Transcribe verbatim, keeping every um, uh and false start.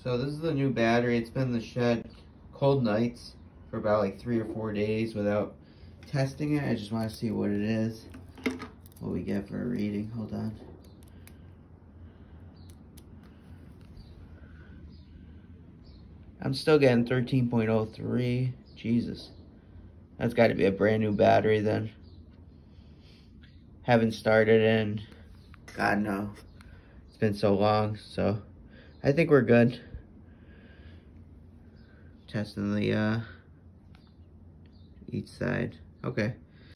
So this is the new battery. It's been in the shed cold nights for about like three or four days without testing it. I just want to see what it is, what we get for a reading. Hold on. I'm still getting thirteen point oh three. Jesus. That's got to be a brand new battery then. Haven't started in, God no. It's been so long, so I think we're good. Testing the uh, each side. Okay.